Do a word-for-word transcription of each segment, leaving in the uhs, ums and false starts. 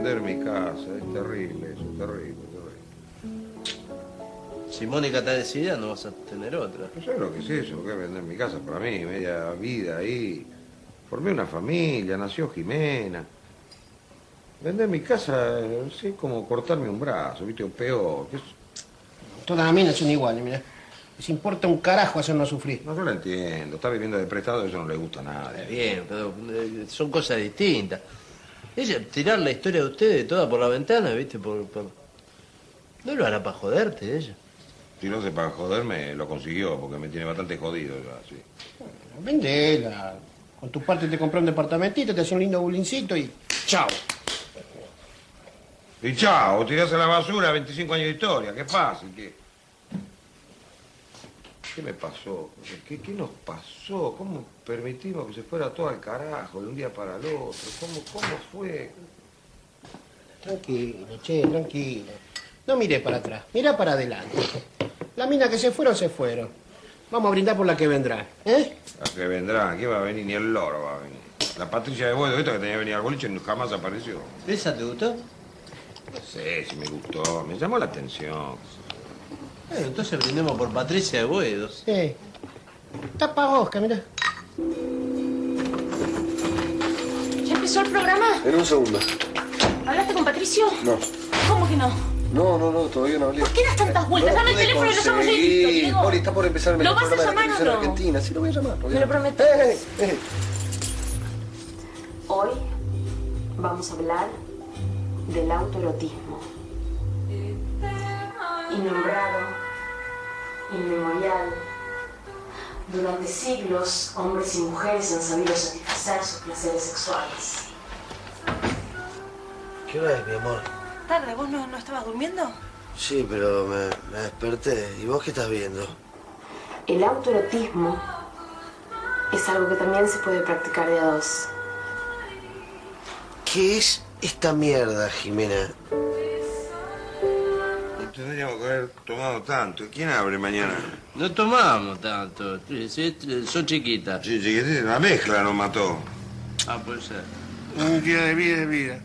vender mi casa. Es terrible eso, terrible, terrible. Si Mónica está decidida, no vas a tener otra. ¿No sabes lo que es eso? ¿Qué es vender mi casa para mí? Media vida ahí. Formé una familia, nació Jimena. Vender mi casa es como cortarme un brazo, ¿viste? O peor. ¿Qué es? Todas las minas son iguales, mira. Les importa un carajo hacernos sufrir. No, yo lo entiendo. Estar viviendo de prestado, eso no le gusta a nadie. Está bien, pero eh, son cosas distintas. Ella, tirar la historia de ustedes toda por la ventana, ¿viste? Por, por... No lo hará para joderte, ella. Si no sé para joderme, lo consiguió, porque me tiene bastante jodido ya, sí. Vendela. Con tu parte te compré un departamentito, te hace un lindo bulincito y... ¡Chao! Y chao, tirás a la basura veinticinco años de historia. ¿Qué pasa? ¿Qué, ¿Qué me pasó? ¿Qué, ¿Qué nos pasó? ¿Cómo permitimos que se fuera todo al carajo de un día para el otro? ¿Cómo, cómo fue? Tranquilo, che, tranquilo. No mires para atrás, mira para adelante. Las minas que se fueron, se fueron. Vamos a brindar por la que vendrá, ¿eh? La que vendrá, ¿quién va a venir? Ni el loro va a venir. La Patricia de Boedo, esta que tenía que venir al boliche, jamás apareció. ¿Esa te gustó? No sé si me gustó, me llamó la atención. Bueno, entonces brindemos por Patricia de Boedo. Sí. Tapa Oscar, mirá. ¿Ya empezó el programa? En un segundo. ¿Hablaste con Patricio? No. ¿Cómo que no? No, no, no, todavía no hablé. ¿Por qué das tantas vueltas? No Dame el pude teléfono y lo llamo yo y listo, conseguir. Diego. Poli, está por empezar el ¿Lo mejor vas a programa de la llamar o televisión no? argentina. Sí, lo voy a llamar. Me lo prometo. Eh, eh. Hoy vamos a hablar del autoerotismo. Innombrado, inmemorial. Durante siglos, hombres y mujeres han sabido satisfacer sus placeres sexuales. ¿Qué hora es, mi amor? Tarde, ¿vos no, no estabas durmiendo? Sí, pero me, me desperté. ¿Y vos qué estás viendo? El autoerotismo es algo que también se puede practicar de a dos. ¿Qué es esta mierda, Jimena? No tendríamos que haber tomado tanto. ¿Quién abre mañana? No tomamos tanto. Sí, sí, son chiquitas. Sí, chiquitita, la mezcla nos mató. Ah, puede ser. Un día de vida de vida.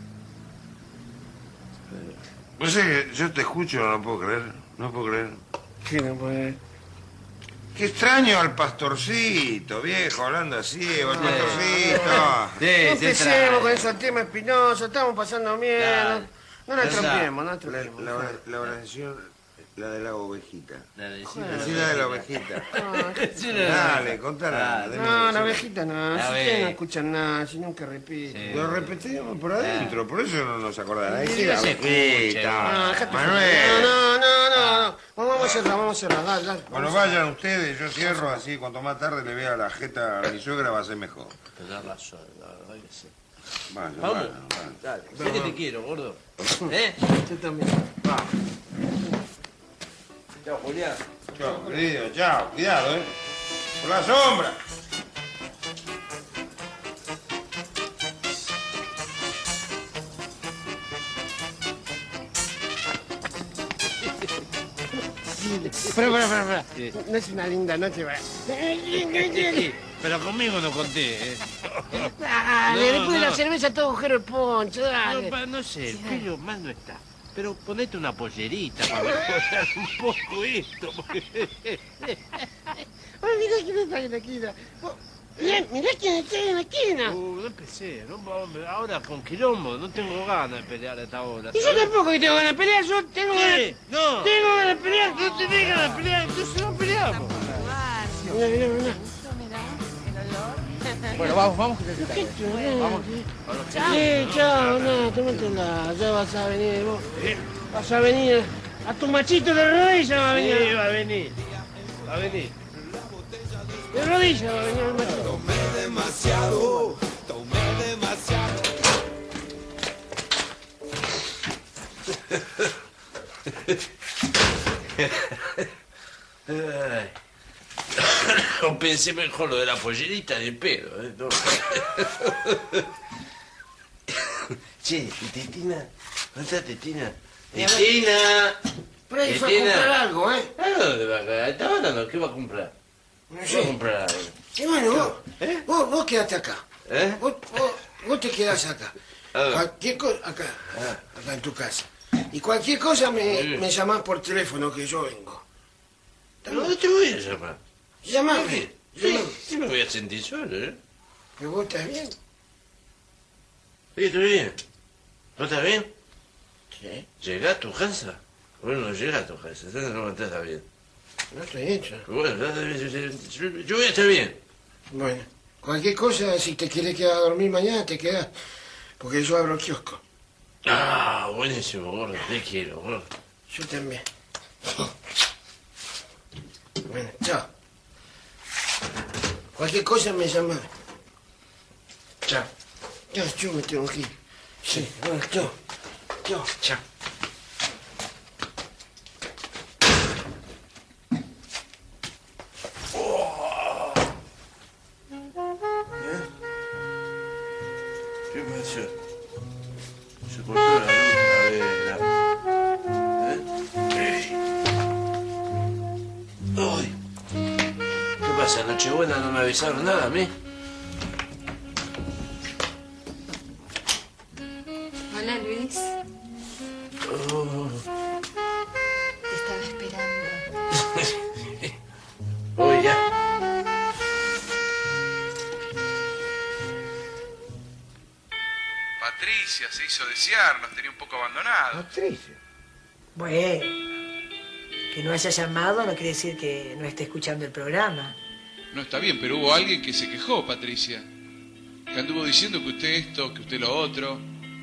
Pues es que yo te escucho, no puedo creer, no puedo creer. ¿Qué no puede? Qué extraño al pastorcito, viejo, hablando así, el pastorcito. Sí, No sí, empecemos trae. con esos temas espinosos, estamos pasando miedo. Dale. No nos Ya está. trompiemos, no nos La, trompiemos. la, la oración, la de la ovejita. La de Sí, la de la ovejita. Sí, la de la Dale, ovejita. contala. Dale. No, la ovejita no, La si ve. ustedes no escuchan nada, si nunca repiten. Sí. Lo repetimos por adentro, por eso no nos acordarán. Sí, Sí, la se escucha. ovejita. No, dejate. Manuel. No, no, no, no, no. Vamos a cerrar, vamos a cerrar, dale, dale. Bueno, vayan ustedes, yo cierro así, cuanto más tarde le vea la jeta a mi suegra va a ser mejor. Tenés razón, la verdad que sí. Vayan, Vamos. vayan, vayan. Dale. Sé que te quiero, gordo. ¿Eh? Yo también. Vamos. Chao, Julián. Chao, querido, chao, cuidado, ¿eh? Por la sombra. Espera, espera, espera, espera. No es una linda noche, ¿verdad? Pero conmigo no conté, ¿eh? Dale, No, después de no. la cerveza todo agujero el poncho, No, dale. pa- no sé, el pelo mal no está. Pero ponete una pollerita para mejorar un poco esto. porque- Ay, mirá quién está en la esquina. Vos- Mirá, mirá quién está en la esquina. Uh, no empecé, no, hombre, ahora con quilombo, no tengo ganas de pelear a esta hora. Y yo ¿sabes? tampoco que tengo ganas de pelear, yo tengo ganas... ¿Qué? No. Tengo ganas de pelear. No tenés ganas de pelear, entonces no peleamos. Mirá, mirá, mirá. Bueno, vamos, vamos que te ¿Qué tarde. chulada? Vamos. Sí, chao, no, tómatela, ya vas a venir vos. Vas a venir, a tu machito de rodillas va a venir. Sí, va a venir, va a venir. De rodillas va a venir el machito. Tomé demasiado, tomé demasiado. Ay. No pensé mejor lo de la pollerita de pedo, ¿eh? No. Che, ¿y Tetina? ¿Dónde está Tetina? ¡Tetina! Por ahí fue a Tetina. comprar algo, ¿eh? ¿A dónde va a caer? ¿Está hablando? ¿Qué va a comprar? No ¿Qué sé. va a comprar algo? Y bueno, vos, ¿Eh? vos, vos quedate acá. ¿Eh? Vos, vos, vos te quedás acá. dónde? Cualquier cosa, acá, acá en tu casa. Y cualquier cosa me, Sí. me llamás por teléfono que yo vengo. ¿Dónde te voy a llamar? Llamame. Sí, sí me voy a sentir solo, ¿eh? ¿Pero vos estás bien? Sí, estoy bien. ¿No estás bien? Sí. Llega a tu casa. Bueno, no llega a tu casa, entonces no estás bien. No estoy hecho. Bueno, yo, yo- yo- yo voy a estar bien. Bueno, cualquier cosa, si te quieres quedar a dormir mañana, te quedas. Porque yo abro el kiosco. Ah, buenísimo, gordo, te quiero, gordo. Yo también. Bueno, chao. Cualquier cosa me llama. Chao. Chao, yo me tengo que ir. Sí, bueno, chao. Chao. Chao. ¿Qué pasó? Se cortó la luz otra vez. la- ¿Eh? Ay. ¿Qué pasa? Nochebuena no me avisaron nada a mí. Hola, Luis. Oh. Te estaba esperando. Hoy ya. Patricia se hizo desear, nos tenía un poco abandonados. Patricia. Bueno, que no haya llamado no quiere decir que no esté escuchando el programa. No está bien, pero hubo alguien que se quejó, Patricia. Que anduvo diciendo que usted esto, que usted lo otro.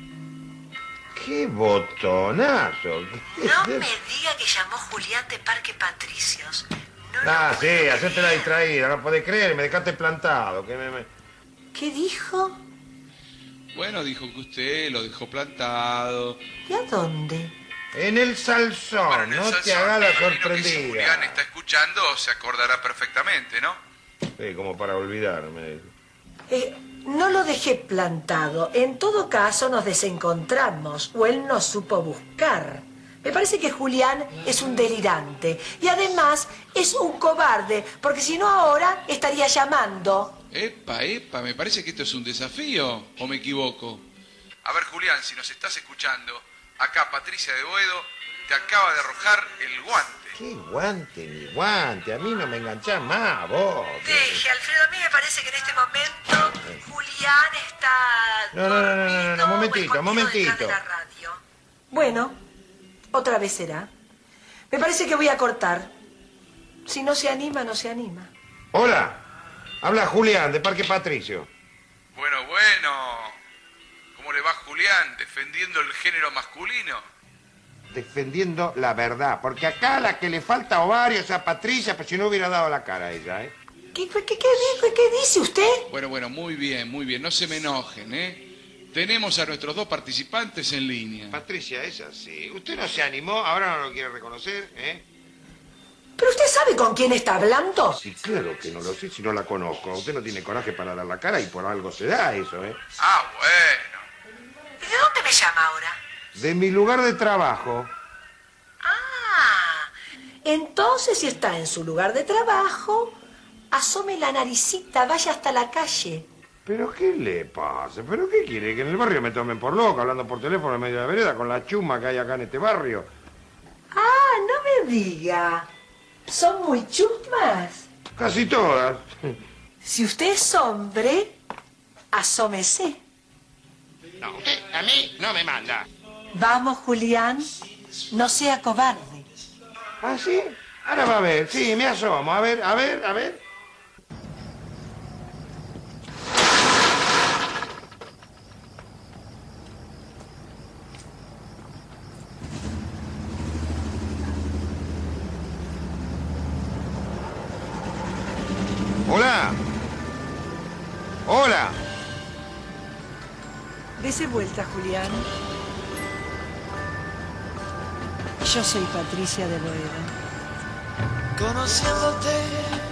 ¡Qué botonazo! No me diga que llamó Julián de Parque Patricios. No, Ah, lo sí, puedo hacerte la creer. distraída, no podés creer, me dejaste plantado. Que me, me- ¿Qué dijo? Bueno, dijo que usted lo dejó plantado. ¿Y a dónde? En el salsón, Bueno, en el no te Salsón, hagas la me imagino que si sorprendida. Julián está escuchando, se acordará perfectamente, ¿no? Sí, como para olvidarme. Eh, no lo dejé plantado. En todo caso nos desencontramos o él nos supo buscar. Me parece que Julián es un delirante y además es un cobarde, porque si no ahora estaría llamando. Epa, epa, me parece que esto es un desafío, ¿o me equivoco? A ver, Julián, si nos estás escuchando, acá Patricia de Boedo te acaba de arrojar el guante. ¿Qué guante, mi guante? A mí no me enganchás más, vos. Deje, Alfredo, a mí me parece que en este momento Julián está... No, no, no, no, no, no, dormido momentito, o escondido momentito. detrás de la radio. Bueno, otra vez será. Me parece que voy a cortar. Si no se anima, no se anima. Hola, habla Julián de Parque Patricio. Bueno, bueno. ¿Cómo le va Julián defendiendo el género masculino? Defendiendo la verdad, porque acá la que le falta ovario es a Patricia, pero si no hubiera dado la cara a ella, ¿eh? ¿Qué, qué, qué, qué- qué dice usted? Bueno, bueno, muy bien, muy bien. No se me enojen, ¿eh? Tenemos a nuestros dos participantes en línea. Patricia, es así. Usted no se animó, ahora no lo quiere reconocer, ¿eh? ¿Pero usted sabe con quién está hablando? Sí, claro que no lo sé, si no la conozco. Usted no tiene coraje para dar la cara y por algo se da eso, ¿eh? Ah, bueno. ¿Y de dónde me llama ahora? De mi lugar de trabajo. Ah, entonces si está en su lugar de trabajo, asome la naricita, vaya hasta la calle. ¿Pero qué le pasa? ¿Pero qué quiere? ¿Que en el barrio me tomen por loca hablando por teléfono en medio de la vereda con la chuma que hay acá en este barrio? Ah, no me diga. ¿Son muy chusmas? Casi todas. Si usted es hombre, asómese. No, usted a mí no me manda. Vamos, Julián, no sea cobarde. ¿Ah, sí? Ahora va a ver. Sí, me asomo. A ver, a ver, a ver. Hola. Hola. Dese vuelta, Julián. Yo soy Patricia de Boedo. Conociéndote